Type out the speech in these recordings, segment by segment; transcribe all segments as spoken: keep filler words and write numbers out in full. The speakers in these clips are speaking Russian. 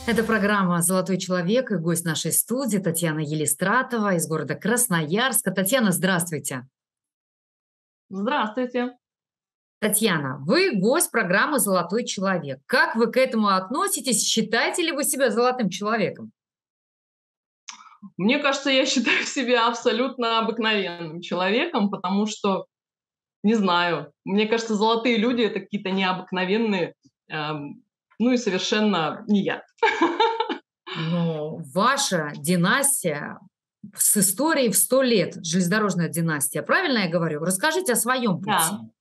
Это программа «Золотой человек» и гость нашей студии Татьяна Елистратова из города Красноярска. Татьяна, здравствуйте. Здравствуйте. Татьяна, вы гость программы «Золотой человек». Как вы к этому относитесь? Считаете ли вы себя золотым человеком? Мне кажется, я считаю себя абсолютно обыкновенным человеком, потому что, не знаю, мне кажется, золотые люди — это какие-то необыкновенные, эм, ну и совершенно не я. Но ваша династия с историей в сто лет, железнодорожная династия, правильно я говорю? Расскажите о своем пути. Да,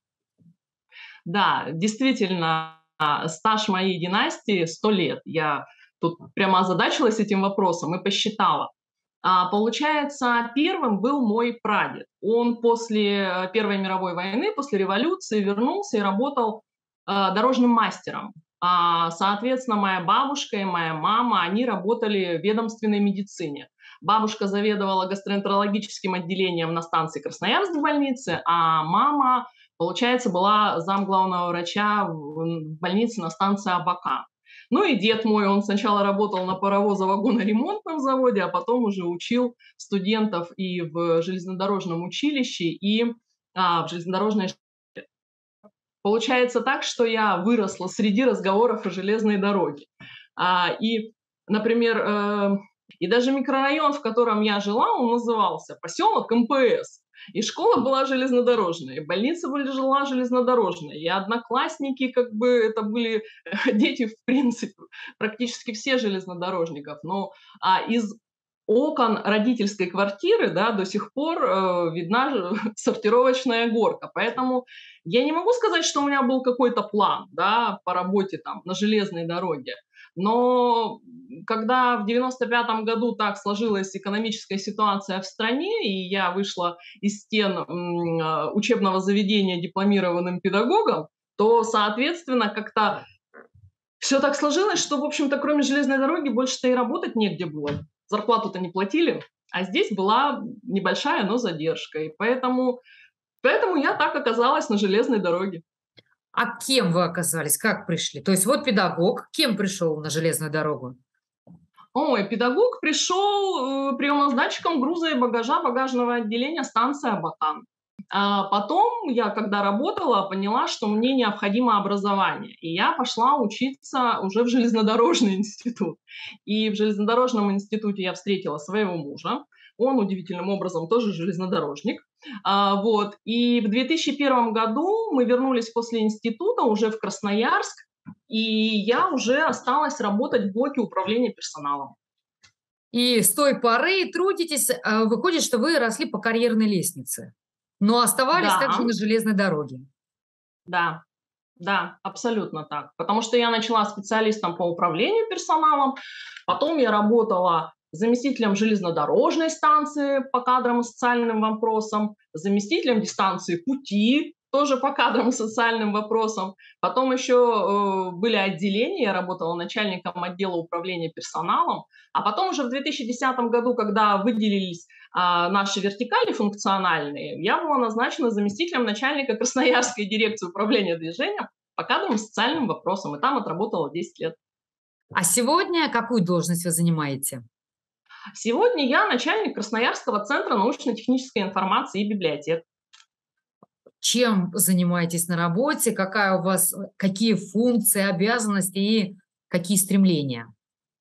да, действительно, а, стаж моей династии сто лет. Я тут прямо озадачилась этим вопросом и посчитала. А, получается, первым был мой прадед. Он после э, Первой мировой войны, после революции вернулся и работал а, дорожным мастером. А, соответственно, моя бабушка и моя мама, они работали в ведомственной медицине. Бабушка заведовала гастроэнтерологическим отделением на станции Красноярск в больнице, а мама, получается, была замглавного врача в в больнице на станции Абакан. Ну и дед мой, он сначала работал на паровозо-вагоноремонтном заводе, а потом уже учил студентов и в железнодорожном училище, и а, в железнодорожной школе. Получается так, что я выросла среди разговоров о железной дороге. А, и, например, э, и даже микрорайон, в котором я жила, он назывался поселок эм пэ эс. И школа была железнодорожная, и больница была жила железнодорожная, и одноклассники, как бы, это были дети, в принципе, практически все железнодорожников. Но а, из окон родительской квартиры, да, до сих пор э, видна же сортировочная горка. Поэтому я не могу сказать, что у меня был какой-то план, да, по работе там на железной дороге. Но когда в девяносто пятом году так сложилась экономическая ситуация в стране, и я вышла из стен м, э, учебного заведения дипломированным педагогом, то, соответственно, как-то все так сложилось, что, в общем-то, кроме железной дороги больше-то и работать негде было. Зарплату-то не платили, а здесь была небольшая, но задержка. И поэтому, поэтому я так оказалась на железной дороге. А кем вы оказались? Как пришли? То есть вот педагог, кем пришел на железную дорогу? Ой, педагог пришел э, приемоздатчиком груза и багажа багажного отделения станции Абакан. А потом я, когда работала, поняла, что мне необходимо образование. И я пошла учиться уже в железнодорожный институт. И в железнодорожном институте я встретила своего мужа. Он удивительным образом тоже железнодорожник. А, вот. И в две тысячи первом году мы вернулись после института уже в Красноярск, и я уже осталась работать в блоке управления персоналом. И с той поры трудитесь, а, выходит, что вы росли по карьерной лестнице, но оставались также Да, на железной дороге. да, да, абсолютно так. Потому что я начала специалистом по управлению персоналом, потом я работала заместителем железнодорожной станции по кадрам и социальным вопросам, заместителем дистанции пути, тоже по кадрам и социальным вопросам. Потом еще э, были отделения, я работала начальником отдела управления персоналом, а потом уже в две тысячи десятом году, когда выделились а, наши вертикали функциональные, я была назначена заместителем начальника Красноярской дирекции управления движением по кадровым и социальным вопросам, и там отработала десять лет. А сегодня какую должность вы занимаете? Сегодня я начальник Красноярского центра научно-технической информации и библиотек. Чем занимаетесь на работе? Какая у вас, э, какие функции, обязанности и какие стремления?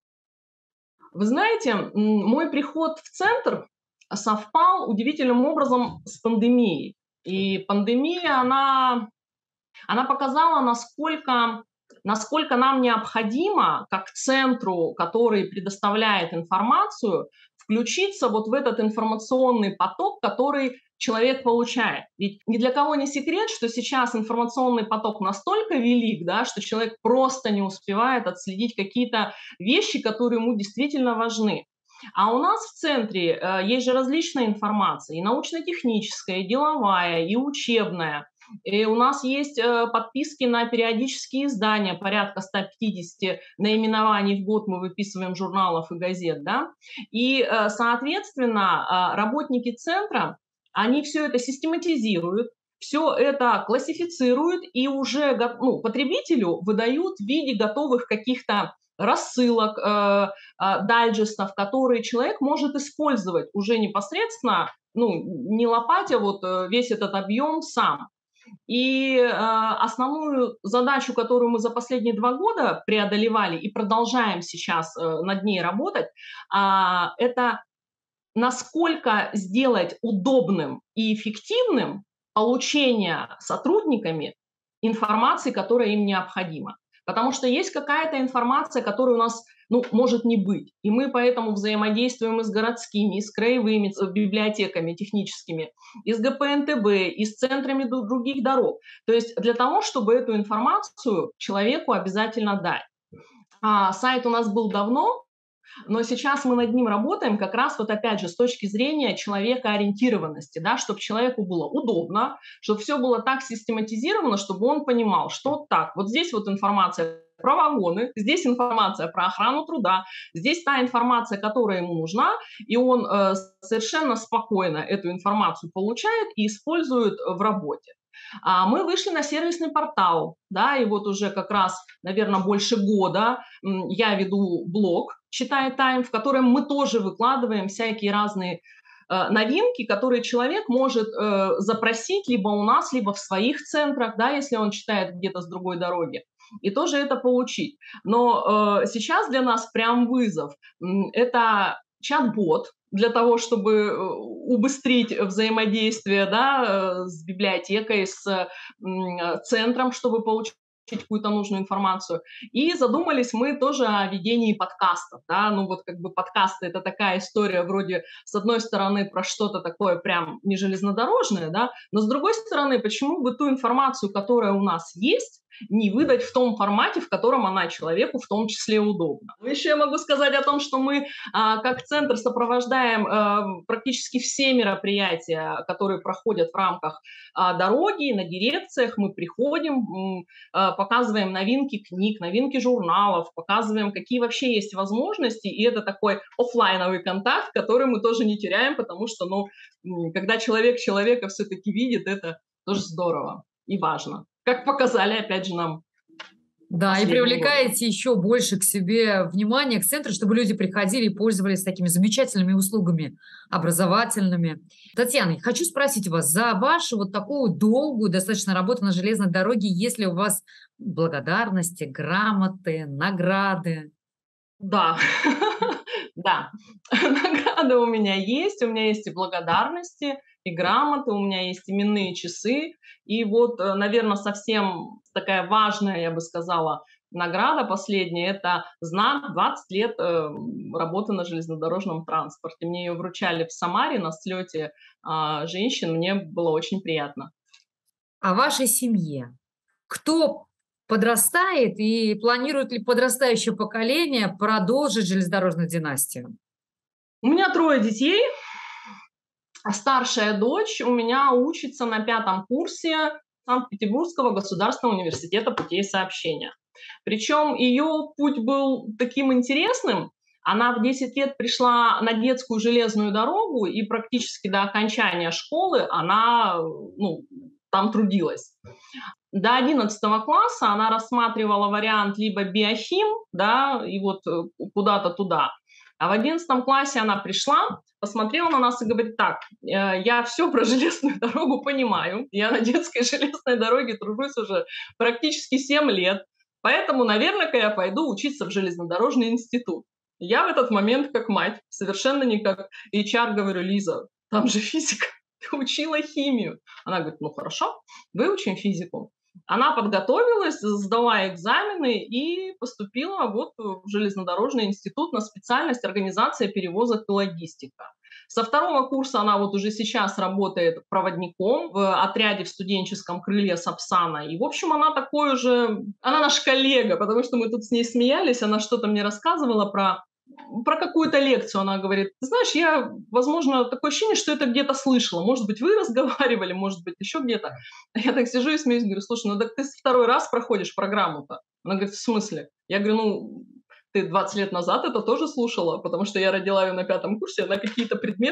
Вы знаете, м, мой приход в центр совпал удивительным образом с пандемией. И пандемия, она Она показала, насколько, насколько нам необходимо, как центру, который предоставляет информацию, включиться вот в этот информационный поток, который человек получает. Ведь ни для кого не секрет, что сейчас информационный поток настолько велик, да, что человек просто не успевает отследить какие-то вещи, которые ему действительно важны. А у нас в центре э, есть же различная информация, и научно-техническая, и деловая, и учебная. И у нас есть э, подписки на периодические издания, порядка ста пятидесяти наименований в год мы выписываем журналов и газет, да. И, э, соответственно, э, работники центра, они все это систематизируют, все это классифицируют и уже го- ну, потребителю выдают в виде готовых каких-то рассылок, э, э, дайджестов, которые человек может использовать уже непосредственно, ну, не лопатя вот э, весь этот объем сам. И э, основную задачу, которую мы за последние два года преодолевали и продолжаем сейчас э, над ней работать, а, это насколько сделать удобным и эффективным получение сотрудниками информации, которая им необходима. Потому что есть какая-то информация, которая у нас, ну, может не быть. И мы поэтому взаимодействуем и с городскими, и с краевыми с библиотеками техническими, и с гэ пэ эн тэ бэ, и с центрами других дорог. То есть для того, чтобы эту информацию человеку обязательно дать. А, сайт у нас был давно, но сейчас мы над ним работаем как раз вот опять же с точки зрения человекоориентированности, да, чтобы человеку было удобно, чтобы все было так систематизировано, чтобы он понимал, что так, вот здесь вот информация про вагоны, здесь информация про охрану труда, здесь та информация, которая ему нужна, и он э, совершенно спокойно эту информацию получает и использует в работе. А мы вышли на сервисный портал, да, и вот уже как раз, наверное, больше года я веду блог «Читай Тайм», в котором мы тоже выкладываем всякие разные э, новинки, которые человек может э, запросить либо у нас, либо в своих центрах, да, если он читает где-то с другой дороги, и тоже это получить. Но э, сейчас для нас прям вызов – это чат-бот, для того, чтобы убыстрить взаимодействие, да, с библиотекой, с центром, чтобы получить какую-то нужную информацию. И задумались мы тоже о ведении подкастов. Да? Ну вот как бы подкасты – это такая история вроде, с одной стороны, про что-то такое прям не железнодорожное, да? Но с другой стороны, почему бы ту информацию, которая у нас есть, не выдать в том формате, в котором она человеку в том числе удобна. Еще я могу сказать о том, что мы а, как центр сопровождаем а, практически все мероприятия, которые проходят в рамках а, дороги, на дирекциях. Мы приходим, а, показываем новинки книг, новинки журналов, показываем, какие вообще есть возможности, и это такой офлайновый контакт, который мы тоже не теряем, потому что, ну, когда человек человека все-таки видит, это тоже здорово и важно. Как показали, опять же, нам. Да, и привлекаете годы. Еще больше к себе внимания, к центру, чтобы люди приходили и пользовались такими замечательными услугами образовательными. Татьяна, хочу спросить у вас, за вашу вот такую долгую достаточно работу на железной дороге, есть ли у вас благодарности, грамоты, награды? Да, да, награды у меня есть, у меня есть и благодарности, и грамоты, у меня есть именные часы. И вот, наверное, совсем такая важная, я бы сказала, награда последняя – это знак двадцать лет э, работы на железнодорожном транспорте. Мне ее вручали в Самаре на слете э, женщин, мне было очень приятно. А вашей семье кто подрастает и планирует ли подрастающее поколение продолжить железнодорожную династию? У меня трое детей. Старшая дочь у меня учится на пятом курсе Санкт-Петербургского государственного университета путей сообщения. Причем ее путь был таким интересным. Она в десять лет пришла на детскую железную дорогу, и практически до окончания школы она, ну, там трудилась. До одиннадцатого класса она рассматривала вариант либо биохим, да, и вот куда-то туда. А в одиннадцатом классе она пришла, посмотрела на нас и говорит: так, я все про железную дорогу понимаю, я на детской железной дороге тружусь уже практически семь лет, поэтому, наверное, я пойду учиться в железнодорожный институт. Я в этот момент, как мать, совершенно не как эйч ар, говорю: Лиза, там же физика, ты учила химию. Она говорит: ну хорошо, выучим физику. Она подготовилась, сдала экзамены и поступила вот в железнодорожный институт на специальность организация перевозок и логистика. Со второго курса она вот уже сейчас работает проводником в отряде в студенческом крыле Сапсана. И, в общем, она такой уже, она наш коллега, потому что мы тут с ней смеялись, она что-то мне рассказывала про про какую-то лекцию. Она говорит: ты знаешь, я, возможно, такое ощущение, что это где-то слышала. Может быть, вы разговаривали, может быть, еще где-то. Я так сижу и смеюсь, говорю: слушай, ну так ты второй раз проходишь программу-то. Она говорит: в смысле? Я говорю: ну, ты двадцать лет назад это тоже слушала, потому что я родила ее на пятом курсе, она какие-то предметы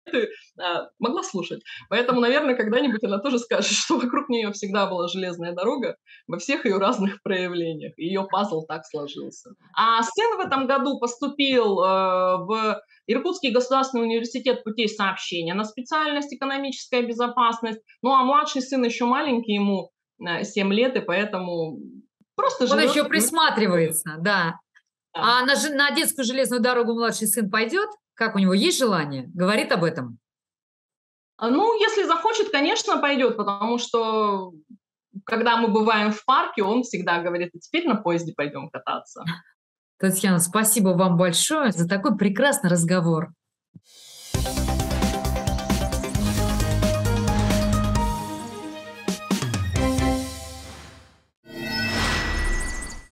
а, могла слушать. Поэтому, наверное, когда-нибудь она тоже скажет, что вокруг нее всегда была железная дорога во всех ее разных проявлениях. Ее пазл так сложился. А сын в этом году поступил э, в Иркутский государственный университет путей сообщения на специальность экономическая безопасность. Ну, а младший сын еще маленький, ему э, семь лет, и поэтому просто Он живет. еще присматривается, да. Да. А на, ж- на детскую железную дорогу младший сын пойдет? Как у него есть желание? Говорит об этом? А, Ну, если захочет, конечно, пойдет, потому что когда мы бываем в парке, он всегда говорит: «А теперь на поезде пойдем кататься». Татьяна, спасибо вам большое за такой прекрасный разговор.